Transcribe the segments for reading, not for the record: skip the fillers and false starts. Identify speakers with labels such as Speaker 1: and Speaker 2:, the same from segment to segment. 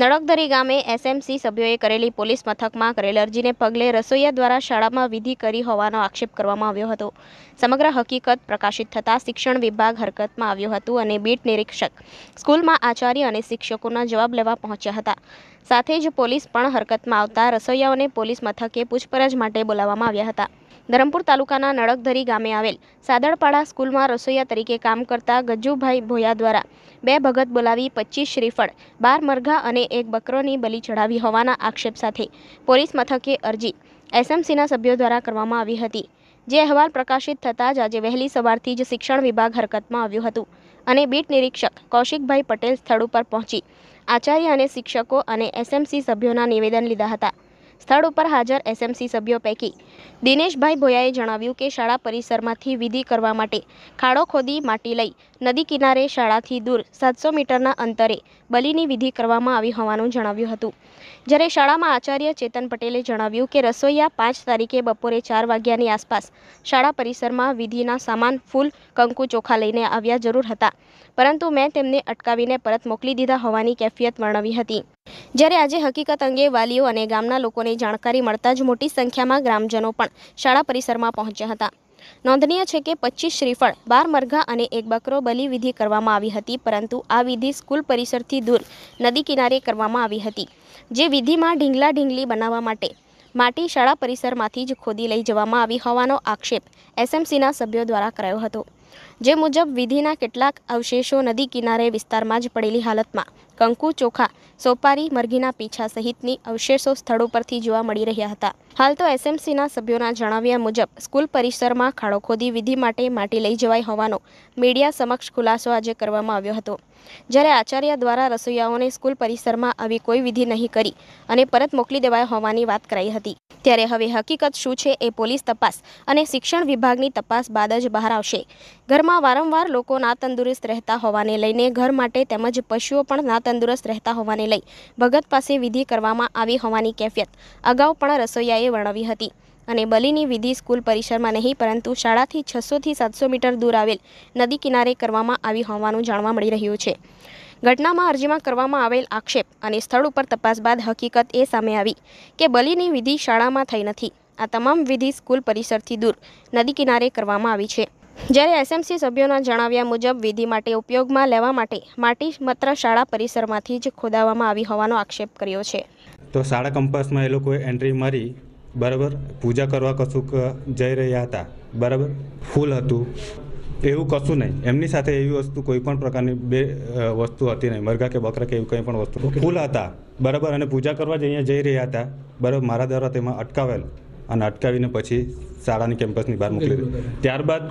Speaker 1: નડગધરી ગામે એસએમસી સભ્યોએ કરેલી પોલીસ મથકમાં કરેલ અરજીને પગલે રસોઈયા દ્વારા શાળામાં વિધિ કરી હોવાનો આક્ષેપ કરવામાં આવ્યો હતો। સમગ્ર હકીકત પ્રકાશિત થતાં શિક્ષણ વિભાગ હરકતમાં આવ્યું હતું અને બીટ નિરીક્ષક સ્કૂલમાં આચાર્ય અને શિક્ષકોના જવાબ લેવા પહોંચ્યા હતા। સાથે જ પોલીસ પણ હરકતમાં આવતા રસોઈયાઓને પોલીસ મથકે પૂછપરછ માટે બોલાવવામાં આવ્યા હતા। ધરમપુર તાલુકાના નડગધરી ગામે આવેલ સાદળપાડા સ્કૂલમાં રસોઈયા તરીકે કામ કરતા ગજ્જુભાઈ ભોયા દ્વારા 2 ભગત બોલાવી 25 શ્રીફળ 12 મરઘા અને 1 બકરોની બલિ ચડાવી હોવાના આક્ષેપ સાથે પોલીસ મથકે અરજી એસએમસીના સભ્યો દ્વારા કરવામાં આવી હતી। જે અહેવાલ પ્રકાશિત થતાં જ આજે વહેલી સવારથી જ શિક્ષણ વિભાગ હરકતમાં આવ્યું હતું અને બીટ નિરીક્ષક કૌશિકભાઈ પટેલ સ્થળ ઉપર પહોંચી આચાર્ય અને શિક્ષકો અને એસએમસી સભ્યોના નિવેદન લીધા હતા। સ્થળ ઉપર હાજર એસએમસી સભ્યો પૈકી દિનેશભાઈ ભોયાએ જણાવ્યું કે શાળા પરિસરમાંથી વિધિ કરવા માટે ખાડો ખોદી માટી લઈ નદી કિનારે શાળાથી દૂર 700 મીટરના અંતરે બલિની વિધિ કરવામાં આવી હોવાનું જણાવ્યું હતું। જ્યારે શાળામાં આચાર્ય ચેતન પટેલે જણાવ્યું કે રસોઈયા 5 તારીખે બપોરે 4 વાગ્યાની આસપાસ શાળા પરિસરમાં વિધિના સામાન ફૂલ કંકુ ચોખા લઈને આવ્યા જરૂર હતા, પરંતુ મેં તેમને અટકાવીને પરત મોકલી દીધા હોવાની કેફિયત વર્ણવી હતી। જ્યારે આજે હકીકત અંગે વાલીઓ અને ગામના લોકોને જાણકારી મળતા જ મોટી સંખ્યામાં ગ્રામજનો પણ શાળા પરિસરમાં પહોંચ્યા હતા। નોંધનીય છે કે 25 શ્રીફળ 12 મરઘા અને 1 બકરો બલિ વિધિ કરવામાં આવી હતી, પરંતુ આ વિધિ સ્કૂલ પરિસરથી દૂર નદી કિનારે કરવામાં આવી હતી। જે વિધિમાં ઢીંગલા ઢીંગલી બનાવવા માટે માટી શાળા પરિસરમાંથી જ ખોદી લઈ જવામાં આવી હોવાનો આક્ષેપ એસએમસીના સભ્યો દ્વારા કરાયો હતો। જે મુજબ વિધિના કેટલાક અવશેષો નદી કિનારે વિસ્તારમાં જ પડેલી હાલતમાં કંકુ ચોખા સોપારી મરઘીના પીછા સહિતની અવશેષો સ્થળ ઉપરથી જોવા મળી રહ્યા હતા। હાલ તો એસએમસીના સભ્યોના જણાવ્યા મુજબ સ્કૂલ પરિસરમાં ખાડો ખોદી વિધિ માટે માટી લઈ જવાઈ હોવાનો મીડિયા સમક્ષ ખુલાસો આજે કરવામાં આવ્યો હતો। જ્યારે આચાર્ય દ્વારા રસોઈયાઓને સ્કૂલ પરિસરમાં આવી કોઈ વિધિ નહીં કરી અને પરત મોકલી દેવાય હોવાની વાત કરાઈ હતી। ત્યારે હવે હકીકત શું છે એ પોલીસ તપાસ અને શિક્ષણ વિભાગની તપાસ બાદ જ બહાર આવશે। ઘરમાં વારંવાર લોકો ના તંદુરસ્ત રહેતા હોવાને લઈને ઘર માટે તેમજ પશુઓ પણ ના તંદુરસ્ત રહેતા હોવાને લઈ ભગત પાસે વિધિ કરવામાં આવી હોવાની કેફિયત અગાઉ પણ રસોઈયાએ વર્ણવી હતી અને બલિની વિધિ સ્કૂલ પરિસરમાં નહીં પરંતુ શાળાથી 600 થી 700 મીટર દૂર આવેલ નદી કિનારે કરવામાં આવી હોવાનું જાણવા મળી રહ્યું છે। ઘટનામાં અરજીમાં કરવામાં આવેલ આક્ષેપ અને સ્થળ ઉપર તપાસ બાદ હકીકત એ સામે આવી કે બલિની વિધિ શાળામાં થઈ નથી। આ તમામ વિધિ સ્કૂલ પરિસરથી દૂર નદી કિનારે કરવામાં આવી છે। જ્યારે એસએમસી સભ્યોના જણાવ્યા મુજબ વિધિ માટે ઉપયોગમાં લેવા માટે માટી માત્ર શાળા પરિસરમાંથી જ ખોદાવવામાં આવી હોવાનો આક્ષેપ કર્યો છે।
Speaker 2: તો શાળા કેમ્પસમાં એ લોકોએ એન્ટ્રી મારી બરાબર પૂજા કરવા કશુંક જઈ રહ્યા હતા બરાબર, ફૂલ હતું એવું કશું નહીં, એમની સાથે એવી વસ્તુ કોઈ પણ પ્રકારની વસ્તુ હતી નહીં, મરઘા કે બકરા કે એવી કંઈ પણ વસ્તુ ફૂલ હતા બરાબર, અને પૂજા કરવા જ અહીંયા જઈ રહ્યા હતા બરાબર। મારા દ્વારા તેમાં અટકાવેલ અને અટકાવીને પછી શાળાની કેમ્પસની બહાર મોકલી દીધી। ત્યારબાદ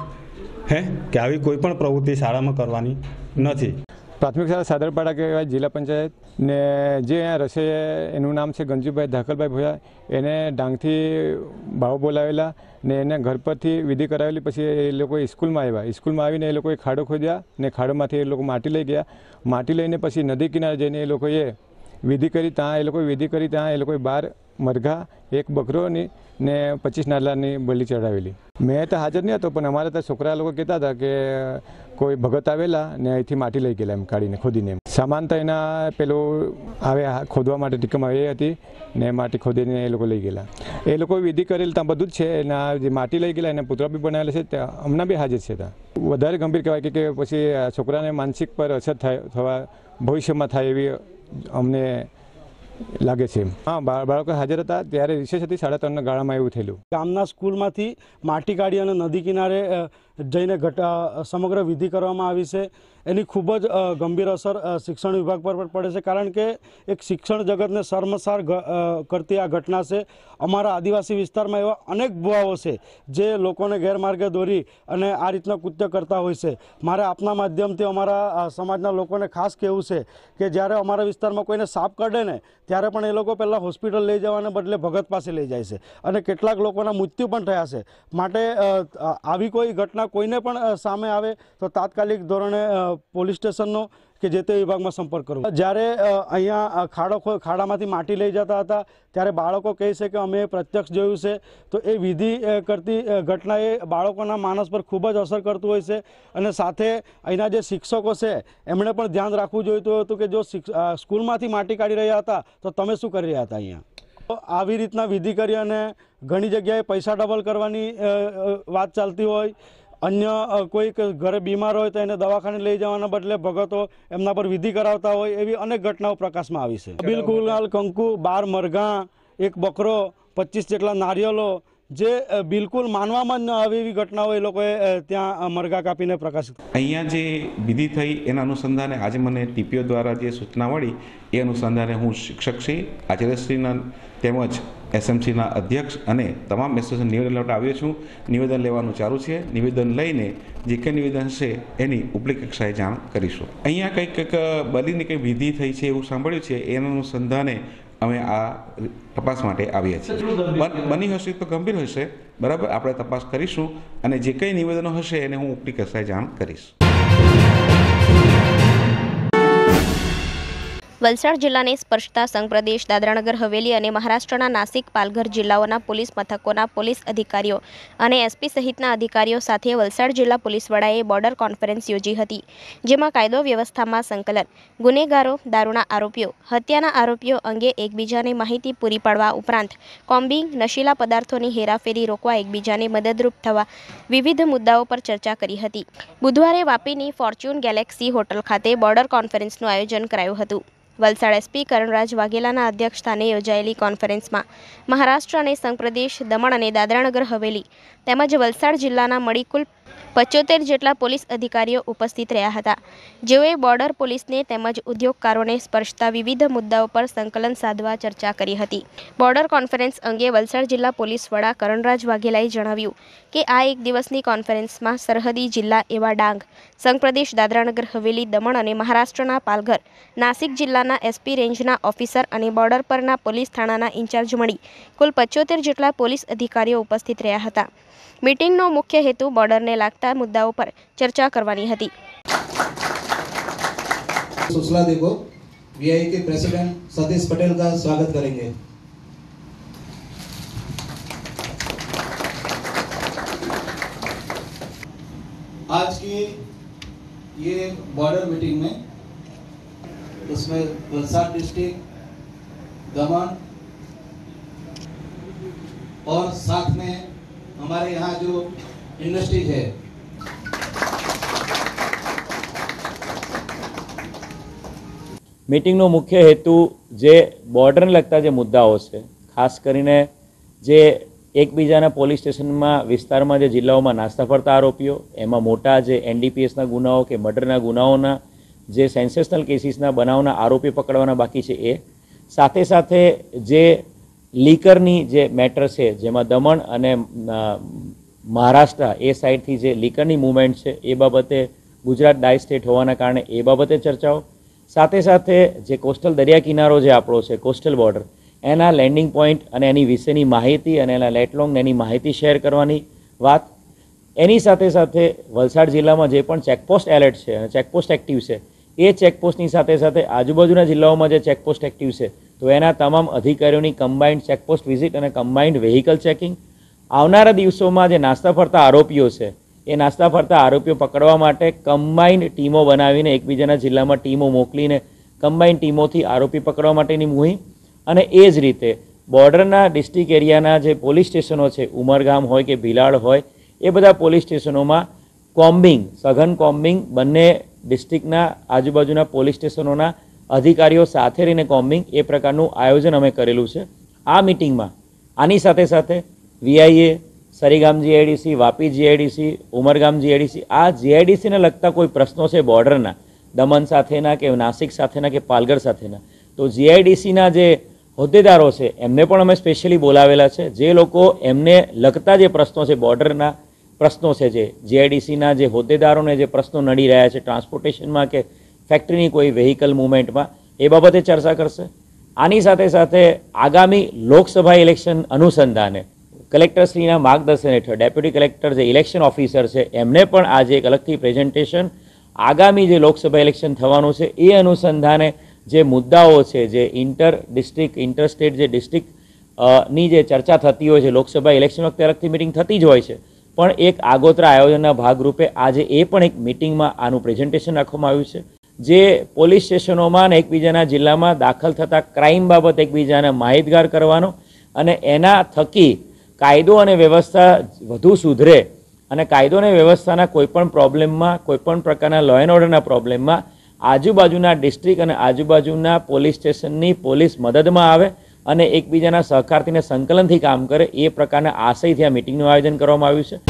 Speaker 2: કે આવી કોઈ પણ પ્રવૃત્તિ શાળામાં કરવાની નથી।
Speaker 3: પ્રાથમિક શાળા સાદળપાડા કહેવાય જિલ્લા પંચાયત ને જે અહીંયા રસોઈયા એનું નામ છે ગંજુભાઈ ધાકલભાઈ ભોયા, એને ડાંગથી ભાવ બોલાવેલા ને એને ઘર પરથી વિધિ કરાવેલી। પછી એ લોકો સ્કૂલમાં આવ્યા, સ્કૂલમાં આવીને એ લોકોએ ખાડો ખોદ્યા ને ખાડોમાંથી એ લોકો માટી લઈ ગયા, માટી લઈને પછી નદી કિનારે જઈને એ લોકોએ વિધિ કરી। ત્યાં એ લોકોએ વિધિ કરી, ત્યાં એ લોકોએ 12 મરઘા 1 બકરોની ને 25 નાલાની બલિ ચડાવેલી। મેં તો હાજર નહીં હતો, પણ અમારે તો છોકરા લોકો કહેતા હતા કે કોઈ ભગત આવેલા ને અહીંથી માટી લઈ ગયેલા એમ કાઢીને ખોદીને। સામાન તો એના પેલું આવે ખોદવા માટે ટીકમાં એ હતી ને માટી ખોદીને એ લોકો લઈ ગયેલા। એ લોકો વિધિ કરેલ ત્યાં બધું જ છે, એના જે માટી લઈ ગયેલા એને પુતળા બી બનાવેલા છે, ત્યાં હમણાં બી હાજર છે। ત્યાં વધારે ગંભીર કહેવાય કે પછી છોકરાને માનસિક પર અસર થવા ભવિષ્યમાં થાય એવી અમને લાગે છે। હા, બાળકો હાજર હતા ત્યારે રિસેસ હતી 3:30 ગાળામાં એવું થયેલું।
Speaker 4: ગામના સ્કૂલમાંથી માટી કાઢી અને નદી કિનારે જઈને સમગ્ર વિધિ કરવામાં આવી છે। એની ખૂબ જ ગંભીર અસર શિક્ષણ વિભાગ પર પણ પડે છે, કારણ કે એક શિક્ષણ જગતને શર્મસાર કરતી આ ઘટના છે। અમારા આદિવાસી વિસ્તારમાં એવા અનેક ભુવાઓ છે જે લોકોને ગેરમાર્ગે દોરી અને આ રીતના કૃત્ય કરતા હોય છે। મારે આપના માધ્યમથી અમારા સમાજના લોકોને ખાસ કહેવું છે કે જ્યારે અમારા વિસ્તારમાં કોઈને સાપ કરડે ને ત્યારે પણ એ લોકો પહેલાં હોસ્પિટલ લઈ જવાને બદલે ભગત પાસે લઈ જાય છે અને કેટલાક લોકોના મૃત્યુ પણ થયા છે। માટે આવી કોઈ ઘટના કોઈને પણ સામે આવે તો તાત્કાલિક ધોરણે પોલીસ સ્ટેશનનો કે જે તે વિભાગમાં સંપર્ક કરવો. જ્યારે અહીંયા ખાડામાંથી માટી લઈ જતા હતા ત્યારે બાળકો કહે છે કે અમે પ્રત્યક્ષ જોયું છે. તો એ વિધિ કરતી ઘટના એ બાળકોના માનસ પર ખૂબ જ અસર કરતું હોય છે. અને સાથે અહીંના જે શિક્ષકો છે એમણે પણ ધ્યાન રાખવું જોઈતું હતું કે જો સ્કૂલમાંથી માટી કાઢી રહ્યા હતા તો તમે શું કરી રહ્યા હતા અહીંયા. આવી રીતના વિધિ કરી અને ઘણી જગ્યાએ પૈસા ડબલ કરવાની વાત ચાલતી હોય. અન્ય કોઈક ઘરે બીમાર હોય તો એને દવાખાને લઈ જવાના બદલે ભગતો એમના પર વિધિ કરાવતા હોય એવી અનેક ઘટનાઓ પ્રકાશમાં આવી છે. બિલકુલ કંકુ 12 મરઘા, 1 બકરો, 25 જેટલા નારિયેલો, જે બિલકુલ માનવામાં જ ન આવે એવી ઘટનાઓ એ લોકોએ ત્યાં મરઘા કાપીને પ્રકાશિત.
Speaker 5: અહીંયા જે વિધિ થઈ એના અનુસંધાને આજે મને ટીપીઓ દ્વારા જે સૂચના મળી એ અનુસંધાને હું શિક્ષકશ્રી, આચાર્યશ્રીના તેમજ એસએમસીના અધ્યક્ષ અને તમામ એસોસિએશન નિવેદન લેવા આવ્યો છું. નિવેદન લેવાનું ચાલુ છે. નિવેદન લઈને જે કંઈ નિવેદન છે એની ઉપલી કક્ષાએ જાણ કરીશું. અહીંયા કંઈક બલીની કંઈ વિધિ થઈ છે એવું સાંભળ્યું છે. એના અનુસંધાને અમે આ તપાસ માટે આવ્યા છીએ. બની હશે તો ગંભીર હશે, બરાબર, આપણે તપાસ કરીશું અને જે કંઈ નિવેદનો હશે એને હું ઉપલી કક્ષાએ જાણ કરીશ.
Speaker 1: વલસાડ જિલ્લાને સ્પર્શતા સંઘ પ્રદેશ દાદરાનગર હવેલી અને મહારાષ્ટ્રના નાસિક, પાલઘર જિલ્લાઓના પોલીસ મથકોના પોલીસ અધિકારીઓ અને એસપી સહિતના અધિકારીઓ સાથે વલસાડ જિલ્લા પોલીસ વડાએ બોર્ડર કોન્ફરન્સ યોજી હતી. જેમાં કાયદો વ્યવસ્થામાં સંકલન, ગુનેગારો, દારૂના આરોપીઓ, હત્યાના આરોપીઓ અંગે એકબીજાને માહિતી પૂરી પાડવા ઉપરાંત કોમ્બિંગ, નશીલા પદાર્થોની હેરાફેરી રોકવા એકબીજાને મદદરૂપ થવા વિવિધ મુદ્દાઓ પર ચર્ચા કરી હતી. બુધવારે વાપીની ફોર્ચ્યુન ગેલેક્સી હોટલ ખાતે બોર્ડર કોન્ફરન્સનું આયોજન કરાયું હતું. વલસાડ એસપી કરણરાજ વાઘેલાના અધ્યક્ષસ્થાને યોજાયેલી કોન્ફરન્સમાં મહારાષ્ટ્ર અને સંઘ પ્રદેશ, દમણ અને દાદરાનગર હવેલી તેમજ વલસાડ જિલ્લાના મળી કુલ 75 જેટલા પોલીસ અધિકારીઓ ઉપસ્થિત રહ્યા હતા, જેઓએ બોર્ડર પોલીસને તેમજ ઉદ્યોગકારોને સ્પર્શતા વિવિધ મુદ્દાઓ પર સંકલન સાધવા ચર્ચા કરી હતી. બોર્ડર કોન્ફરન્સ અંગે વલસાડ જિલ્લા પોલીસ વડા કરણરાજ વાઘેલાએ જણાવ્યું કે આ એક દિવસની કોન્ફરન્સમાં સરહદી જિલ્લા એવા ડાંગ, સંઘ પ્રદેશ, દાદરાનગર હવેલી, દમણ અને મહારાષ્ટ્રના પાલઘર, નાસિક જિલ્લાના એસપી રેન્જના ઓફિસર અને બોર્ડર પરના પોલીસ થાણાના ઇન્ચાર્જ મળી કુલ 75 જેટલા પોલીસ અધિકારીઓ ઉપસ્થિત રહ્યા હતા. मीटिंगનો मुख्य हेतु बॉर्डरने लगता मुद्दाओं पर चर्चा करवानी हती.
Speaker 6: सुसला देखो वीआई के प्रेसिडेंट सतीश पटेल का स्वागत करेंगे. आज की ये बॉर्डर मीटिंग में उसमें वलसाड डिस्ट्रिक्ट, दमन और साथ में हमारे यहाँ जो इंडस्ट्रीज है
Speaker 7: मीटिंगનો મુખ્ય હેતુ જે બોર્ડરને લગતા જે મુદ્દાઓ છે, ખાસ કરીને જે એકબીજાના પોલીસ સ્ટેશનમાં વિસ્તારમાં જે જિલ્લાઓમાં નાસ્તા ફરતા આરોપીઓ, એમાં મોટા જે એનડીપીએસના ગુનાઓ કે મર્ડરના ગુનાઓના જે સેન્સેશનલ કેસીસના બનાવના આરોપી પકડવાના બાકી છે એ, સાથે સાથે જે લીકરની જે મેટર છે જેમાં દમણ અને મહારાષ્ટ્ર એ સાઈડથી જે લીકરની મૂવમેન્ટ છે એ બાબતે ગુજરાત ડાય સ્ટેટ હોવાના કારણે એ બાબતે ચર્ચાઓ, સાથે સાથે જે કોસ્ટલ દરિયા કિનારો જે આપણો છે કોસ્ટલ બોર્ડર એના લેન્ડિંગ પોઈન્ટ અને એની વિશેની માહિતી અને એના લેટલોંગ એની માહિતી શેર કરવાની વાત, એની સાથે સાથે વલસાડ જિલ્લામાં જે પણ ચેકપોસ્ટ એલર્ટ છે અને ચેકપોસ્ટ એક્ટિવ છે એ ચેકપોસ્ટની સાથે સાથે આજુબાજુના જિલ્લાઓમાં જે ચેકપોસ્ટ એક્ટિવ છે તો એના તમામ અધિકારીઓની કમ્બાઇન્ડ ચેકપોસ્ટ વિઝિટ અને કમ્બાઇન્ડ વેહિકલ ચેકિંગ, આવનારા દિવસોમાં જે નાસ્તા ફરતા આરોપીઓ છે એ નાસ્તા ફરતા આરોપીઓ પકડવા માટે કમ્બાઇન્ડ ટીમો બનાવીને એકબીજાના જિલ્લામાં ટીમો મોકલીને કમ્બાઇન્ડ ટીમોથી આરોપી પકડવા માટેની મુહિમ, અને એ જ રીતે બોર્ડરના ડિસ્ટ્રિક્ટ એરિયાના જે પોલીસ સ્ટેશનો છે, ઉમરગામ હોય કે ભીલાડ હોય, એ બધા પોલીસ સ્ટેશનોમાં કોમ્બિંગ, સઘન કોમ્બિંગ, બંને ડિસ્ટ્રિક્ટના આજુબાજુના પોલીસ સ્ટેશનોના અધિકારીઓ સાથે રહીને કોમ્બિંગ, એ પ્રકારનું આયોજન અમે કરેલું છે. આ મિટિંગમાં આની સાથે સાથે VIA, Sarigam GIDC, Vapi GIDC, Umargam GIDC, આ જીઆઈડીસીને લગતા કોઈ પ્રશ્નો છે બોર્ડરના, દમણ સાથેના કે નાસિક સાથેના કે પાલઘર સાથેના, તો જીઆઈડીસીના જે હોદ્દેદારો છે એમને પણ અમે સ્પેશિયલી બોલાવેલા છે. જે લોકો એમને લગતા જે પ્રશ્નો છે, બોર્ડરના પ્રશ્નો છે, જે જીઆઈડીસીના જે હોદ્દેદારોને જે પ્રશ્નો નડી રહ્યા છે ટ્રાન્સપોર્ટેશનમાં કે ફેક્ટરીની કોઈ વેહિકલ મૂવમેન્ટમાં, એ બાબતે ચર્ચા કરશે. આની સાથે સાથે આગામી લોકસભા ઇલેક્શન અનુસંધાને કલેક્ટરશ્રીના માર્ગદર્શન હેઠળ ડેપ્યુટી કલેક્ટર જે ઇલેક્શન ઓફિસર છે એમને પણ આજે એક અલગથી પ્રેઝન્ટેશન આગામી જે લોકસભા ઇલેક્શન થવાનું છે એ અનુસંધાને જે મુદ્દાઓ છે, જે ઇન્ટર ડિસ્ટ્રિક્ટ, ઇન્ટર સ્ટેટ, જે ડિસ્ટ્રિક્ટ ની જે ચર્ચા થતી હોય છે, લોકસભા ઇલેક્શન વખતે અલગથી મિટિંગ થતી જ હોય છે, પણ એક આગોતરા આયોજનના ભાગરૂપે આજે એ પણ એક મિટિંગમાં આનું પ્રેઝન્ટેશન રાખવામાં આવ્યું છે, જે પોલીસ સ્ટેશનોમાં અને એકબીજાના જિલ્લામાં દાખલ થતા ક્રાઇમ બાબત એકબીજાને માહિતગાર કરવાનો અને એના થકી કાયદો અને વ્યવસ્થા વધુ સુધરે અને કાયદો અને વ્યવસ્થાના કોઈપણ પ્રોબ્લેમમાં, કોઈપણ પ્રકારના લો એન્ડ ઓર્ડરના પ્રોબ્લેમમાં આજુબાજુના ડિસ્ટ્રિક્ટ અને આજુબાજુના પોલીસ સ્ટેશનની પોલીસ મદદમાં આવે અને એકબીજાના સહકારથી અને સંકલનથી કામ કરે, એ પ્રકારના આશયથી આ મિટિંગનું આયોજન કરવામાં આવ્યું છે.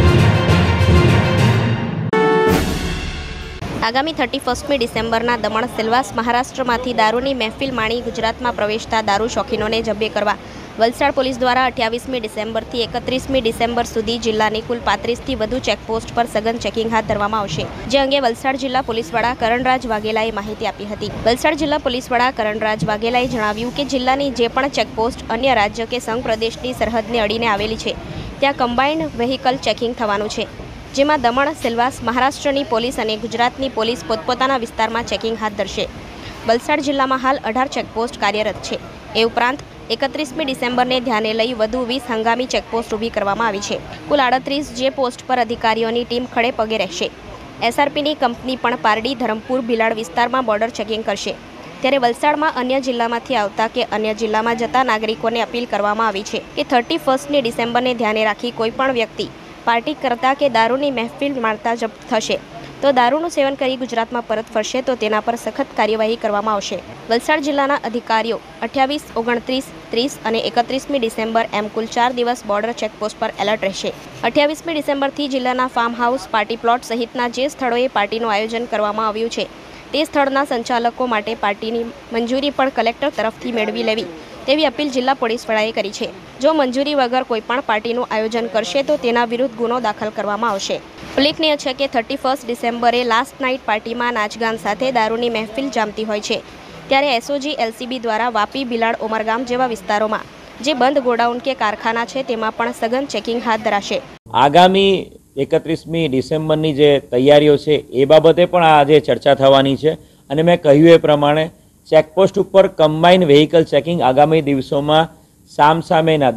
Speaker 1: આગામી 31મી ડિસેમ્બરના દમણ સેલવાસ મહારાષ્ટ્રમાંથી દારૂની મહેફિલ માણી ગુજરાતમાં પ્રવેશતા દારૂ શોખીનોને જબ્બે કરવા વલસાડ પોલીસ દ્વારા 28મી ડિસેમ્બરથી 31મી ડિસેમ્બર સુધી જિલ્લાની કુલ 35થી વધુ ચેકપોસ્ટ પર સઘન ચેકિંગ હાથ ધરવામાં આવશે, જે અંગે વલસાડ જિલ્લા પોલીસ વડા કરણરાજ વાઘેલાએ માહિતી આપી હતી. વલસાડ જિલ્લા પોલીસ વડા કરણરાજ વાઘેલાએ જણાવ્યું કે જિલ્લાની જે પણ ચેકપોસ્ટ અન્ય રાજ્ય કે સંઘ પ્રદેશની સરહદને અડીને આવેલી છે ત્યાં કમ્બાઇન્ડ વેહિકલ ચેકિંગ થવાનું છે, જેમાં દમણ, સેલવાસ, મહારાષ્ટ્રની પોલીસ અને ગુજરાતની પોલીસ પોતપોતાના વિસ્તારમાં ચેકિંગ હાથ ધરશે. વલસાડ જિલ્લામાં હાલ 18 ચેકપોસ્ટ કાર્યરત છે. એ ઉપરાંત 31મી ડિસેમ્બરને ધ્યાને લઈ વધુ 20 હંગામી ચેકપોસ્ટ ઊભી કરવામાં આવી છે. કુલ 38 જે પોસ્ટ પર અધિકારીઓની ટીમ ખડે પગે રહેશે. એસઆરપીની કંપની પણ પારડી, ધરમપુર, ભીલાડ વિસ્તારમાં બોર્ડર ચેકિંગ કરશે. ત્યારે વલસાડમાં અન્ય જિલ્લામાંથી આવતા કે અન્ય જિલ્લામાં જતા નાગરિકોને અપીલ કરવામાં આવી છે કે 31મી ડિસેમ્બરને ધ્યાને રાખી કોઈપણ વ્યક્તિ પાર્ટી કરતા કે દારૂની મહેફિલ માણતા જપ્ત થશે તો દારૂનું સેવન કરી ગુજરાતમાં પરત ફરશે તો તેના પર સખત કાર્યવાહી કરવામાં આવશે. વલસાડ જિલ્લાના અધિકારીઓ 28, 29, 30 અને 31મી ડિસેમ્બર એમ કુલ 4 દિવસ બોર્ડર ચેકપોસ્ટ પર એલર્ટ રહેશે. 28મી ડિસેમ્બરથી જિલ્લાના ફાર્મ હાઉસ, પાર્ટી પ્લોટ સહિતના જે સ્થળોએ પાર્ટીનું આયોજન કરવામાં આવ્યું છે તે સ્થળના સંચાલકો માટે પાર્ટીની મંજૂરી પણ કલેક્ટર તરફથી મેળવી લેવી તેવી અપીલ જિલ્લા પોલીસ વડાએ કરી છે. જો મંજૂરી વગર કોઈપણ પાર્ટીનું આયોજન કરશે તો તેના વિરુદ્ધ ગુનો દાખલ કરવામાં આવશે. ઉલ્લેખનીય છે કે 31 ડિસેમ્બરે લાસ્ટ નાઇટ પાર્ટીમાં નાચગાન સાથે દારૂની મહેફિલ જામતી હોય છે, ત્યારે એસઓજી એલસીબી દ્વારા વાપી, ભીલાડ, ઉમરગામ જેવા વિસ્તારોમાં જે બંધ ગોડાઉન કે કારખાના છે તેમાં પણ સઘન ચેકિંગ હાથ ધરાશે.
Speaker 7: આગામી 31મી ડિસેમ્બરની જે તૈયારીઓ છે એ બાબતે પણ આજે ચર્ચા થવાની છે અને મેં કહ્યું એ પ્રમાણે ચેકપોસ્ટ ઉપર કમ્બાઇન્ડ વેહિકલ ચેકિંગ આગામી દિવસોમાં સામસામેના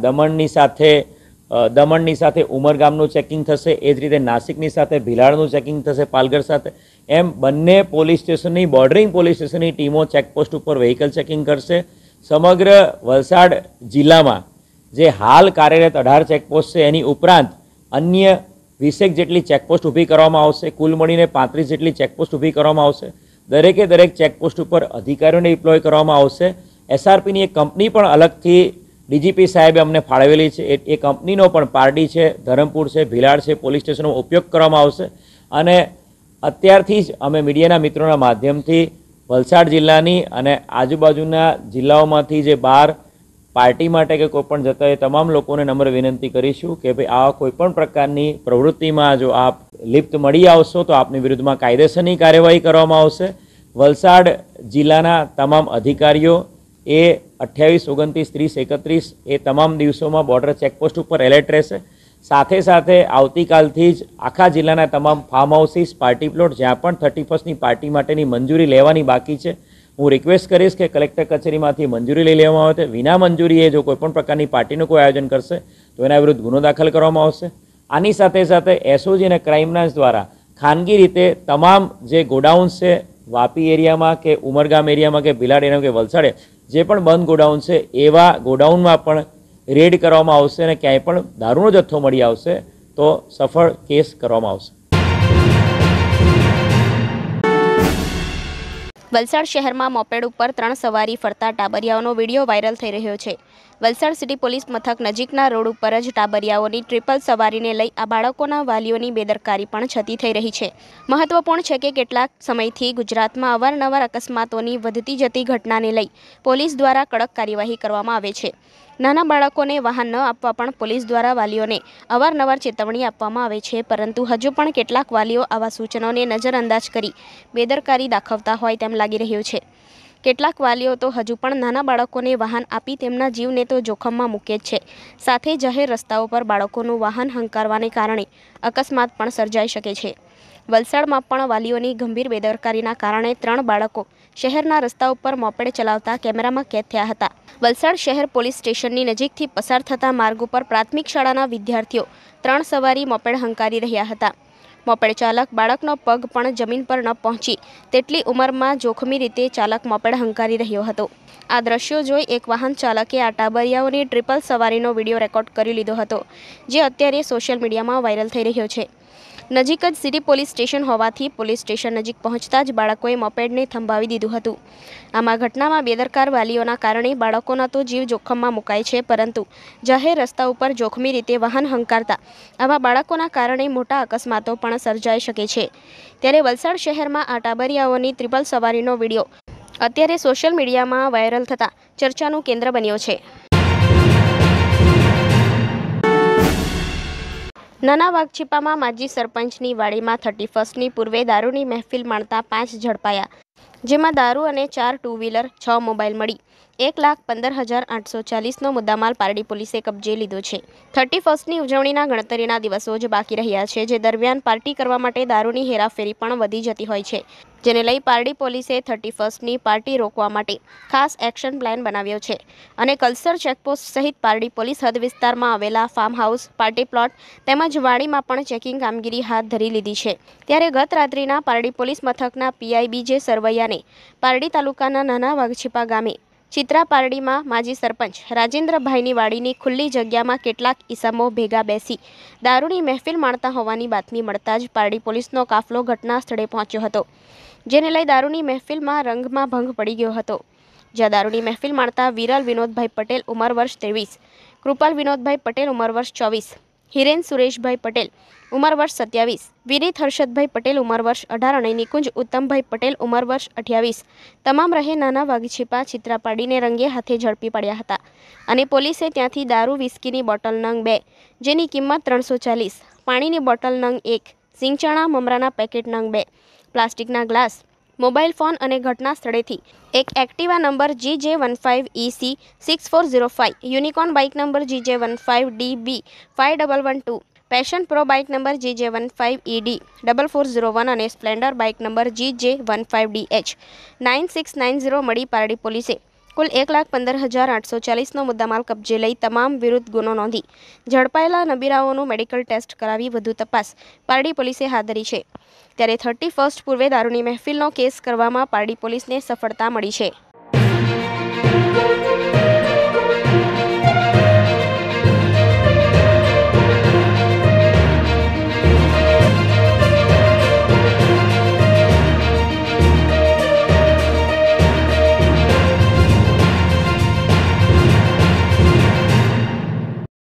Speaker 7: દમણની સાથે ઉમરગામનું ચેકિંગ થશે, એ જ રીતે નાસિકની સાથે ભીલાડનું ચેકિંગ થશે, પાલઘર સાથે, એમ બંને પોલીસ સ્ટેશનની, બોર્ડરિંગ પોલીસ સ્ટેશનની ટીમો ચેકપોસ્ટ ઉપર વેહિકલ ચેકિંગ કરશે. સમગ્ર વલસાડ જિલ્લામાં જે હાલ કાર્યરત 18 ચેકપોસ્ટ છે એની ઉપરાંત અન્ય 20 જેટલી ચેકપોસ્ટ ઊભી કરવામાં આવશે. કુલ મળીને 35 જેટલી ચેકપોસ્ટ ઊભી કરવામાં આવશે. દરેક ચેકપોસ્ટ ઉપર અધિકારીઓને ડિપ્લોય કરવામાં આવશે. એસઆરપીની એક કંપની પણ અલગથી ડીજીપી સાહેબે અમને ફાળવેલી છે. એ કંપનીનો પણ પારડી છે, ધરમપુર છે, ભીલાડ છે, પોલીસ સ્ટેશનનો ઉપયોગ કરવામાં આવશે. અને અત્યારથી જ અમે મીડિયાના મિત્રોના માધ્યમથી વલસાડ જિલ્લાની અને આજુબાજુના જિલ્લાઓમાંથી જે બહાર પાર્ટી માટે કે કોઈપણ જતા એ તમામ લોકોને નમ્ર વિનંતી કરીશું કે ભાઈ આવા કોઈપણ પ્રકારની પ્રવૃત્તિમાં જો આપ લિપ્ત મળી આવશો તો આપની વિરુદ્ધમાં કાયદેસરની કાર્યવાહી કરવામાં આવશે. વલસાડ જિલ્લાના તમામ અધિકારીઓ એ 28, 29, 30, 31 એ તમામ દિવસોમાં બોર્ડર ચેકપોસ્ટ ઉપર એલર્ટ રહેશે. સાથે આવતીકાલથી જ આખા જિલ્લાના તમામ ફાર્મ હાઉસીસ, પાર્ટી પ્લોટ જ્યાં પણ 31ની પાર્ટી માટેની મંજૂરી લેવાની બાકી છે, હું રિક્વેસ્ટ કરીશ કે કલેક્ટર કચેરીમાંથી મંજૂરી લઈ લેવામાં આવે. વિના મંજૂરીએ જો કોઈપણ પ્રકારની પાર્ટીનું કોઈ આયોજન કરશે તો એના વિરુદ્ધ ગુનો દાખલ કરવામાં આવશે. આની સાથે એસઓજી અને ક્રાઇમ બ્રાન્ચ દ્વારા ખાનગી રીતે તમામ જે ગોડાઉન્સ છે વાપી એરિયામાં કે ઉમરગામ એરિયામાં કે ભીલાડ એરિયામાં કે વલસાડે જે પણ બંધ ગોડાઉન છે એવા ગોડાઉનમાં પણ રેડ કરવામાં આવશે અને ક્યાંય પણ દારૂનો જથ્થો મળી આવશે તો સફળ કેસ કરવામાં આવશે.
Speaker 1: વલસાડ શહેરમાં મોપેડ ઉપર 3 સવારી ફરતા ટાબરિયાઓનો વિડીયો વાયરલ થઈ રહ્યો છે. વલસાડ સિટી પોલીસ મથક નજીકના રોડ ઉપર જ ટાબરિયાઓની ટ્રિપલ સવારીને લઈ આ બાળકોના વાલીઓની બેદરકારી પણ છતી થઈ રહી છે. મહત્વપૂર્ણ છે કે કેટલાક સમયથી ગુજરાતમાં અવારનવાર અકસ્માતોની વધતી જતી ઘટનાને લઈ પોલીસ દ્વારા કડક કાર્યવાહી કરવામાં આવે છે. નાના બાળકોને વાહન ન આપવા પણ પોલીસ દ્વારા વાલીઓને અવારનવાર ચેતવણી આપવામાં આવે છે, પરંતુ હજુ પણ કેટલાક વાલીઓ આવા સૂચનોને નજરઅંદાજ કરી બેદરકારી દાખવતા હોય તેમ લાગી રહ્યું છે. કેટલાક વાલીઓ તો હજુ પણ નાના બાળકોને વાહન આપી તેમના જીવને તો જોખમમાં મૂકે જ છે. સાથે જાહેર રસ્તાઓ પર બાળકોનું વાહન હંકારવાને કારણે અકસ્માત પણ સર્જાઈ શકે છે. વલસાડમાં પણ વાલીઓની ગંભીર બેદરકારીના કારણે 3 બાળકો શહેરના રસ્તા ઉપર મોપેડ ચલાવતા કેમેરામાં કેદ થયા હતા. વલસાડ શહેર પોલીસ સ્ટેશનની નજીકથી પસાર થતા માર્ગ ઉપર પ્રાથમિક શાળાના વિદ્યાર્થીઓ 3 સવારી મોપેડ હંકારી રહ્યા હતા. મોપેડ ચાલક બાળકનો પગ પણ જમીન પર ન પહોંચી તેટલી ઉંમરમાં જોખમી રીતે ચાલક મોપેડ હંકારી રહ્યો હતો. આ દ્રશ્યો જોઈ એક વાહન ચાલકે આ ટાબરિયાઓની ટ્રિપલ સવારીનો વિડીયો રેકોર્ડ કરી લીધો હતો, જે અત્યારે સોશિયલ મીડિયામાં વાયરલ થઈ રહ્યો છે. નજીક જ સિટી પોલીસ સ્ટેશન હોવાથી પોલીસ સ્ટેશન નજીક પહોંચતા જ બાળકોએ મોપેડને થંભાવી દીધું હતું. આમાં ઘટનામાં બેદરકાર વાલીઓના કારણે બાળકોના તો જીવ જોખમમાં મુકાય છે, પરંતુ જાહેર રસ્તા ઉપર જોખમી રીતે વાહન હંકારતા આવા બાળકોના કારણે મોટા અકસ્માતો પણ સર્જાઈ શકે છે. ત્યારે વલસાડ શહેરમાં આ ટાબરિયાઓની ટ્રિપલ સવારીનો વિડીયો અત્યારે સોશિયલ મીડિયામાં વાયરલ થતાં ચર્ચાનું કેન્દ્ર બન્યો છે. નાના વાઘછીપામાં માજી સરપંચની વાડીમાં 31ની પૂર્વે દારૂની મહેફિલ માણતા 5 ઝડપાયા, જેમાં દારૂ અને 4 ટુ વ્હીલર, 6 મોબાઈલ મળી 1,15,840નો મુદ્દામાલ પારડી પોલીસે કબજે લીધો છે. 31ની ઉજવણીના ગણતરીના દિવસો જ બાકી રહ્યા છે, જે દરમિયાન પાર્ટી કરવા માટે દારૂની હેરાફેરી પણ વધી જતી હોય છે, જેને લઈ પારડી પોલીસે 31ની પાર્ટી રોકવા માટે ખાસ એક્શન પ્લાન બનાવ્યો છે અને કલસર ચેકપોસ્ટ સહિત પારડી પોલીસ હદ વિસ્તારમાં આવેલા ફાર્મ હાઉસ, પાર્ટી પ્લોટ તેમજ વાડીમાં પણ ચેકિંગ કામગીરી હાથ ધરી લીધી છે. ત્યારે ગત રાત્રિના પારડી પોલીસ મથકના પીઆઈ બીજે સરવૈયાને પારડી તાલુકાના નાના વાઘછીપા ગામે ચિત્રા પારડીમાં માજી સરપંચ રાજેન્દ્રભાઈની વાડીની ખુલ્લી જગ્યામાં કેટલાક ઈસમો ભેગા બેસી દારૂની મહેફિલ માણતા હોવાની બાતમી મળતા જ પારડી પોલીસનો કાફલો ઘટના સ્થળે પહોંચ્યો હતો, જેને લઈ દારૂની મહેફિલમાં રંગમાં ભંગ પડી ગયો હતો. જ્યાં દારૂની મહેફિલ માણતા વિરલ વિનોદભાઈ પટેલ ઉંમર વર્ષ 23, કૃપાલ વિનોદભાઈ પટેલ ઉંમર વર્ષ 24, હિરેન સુરેશભાઈ પટેલ ઉંમર વર્ષ 27, વિરીત હર્ષદભાઈ પટેલ ઉંમર વર્ષ 18 અને નિકુંજ ઉત્તમભાઈ પટેલ ઉંમર વર્ષ 28 તમામ રહે નાના વાઘછીપા ચિત્રાપાડીને રંગે હાથે ઝડપી પડ્યા હતા અને પોલીસે ત્યાંથી દારૂ વિસ્કીની બોટલ નંગ 2 જેની કિંમત 340, પાણીની બોટલ નંગ 1, સિંગચણા મમરાના પેકેટ નંગ 2, પ્લાસ્ટિકના ગ્લાસ, મોબાઈલ ફોન અને ઘટના સ્થળેથી એક Activa number GJ15EC 6405, Unicorn bike number GJ15DB 5112, Passion Pro bike number GJ15ED 4401 અને સ્પ્લેન્ડર બાઇક નંબર GJ15DH 9690 મળી પારડી પોલીસે કુલ 1,15,840નો મુદ્દામાલ કબજે લઈ તમામ વિરુદ્ધ ગુનો નોંધી ઝડપાયેલા નબીરાઓનું મેડિકલ ટેસ્ટ કરાવી વધુ તપાસ પારડી પોલીસે હાથ ધરી છે. ત્યારે 31 પૂર્વે દારૂની મહેફિલનો કેસ કરવામાં પારડી પોલીસને સફળતા મળી છે.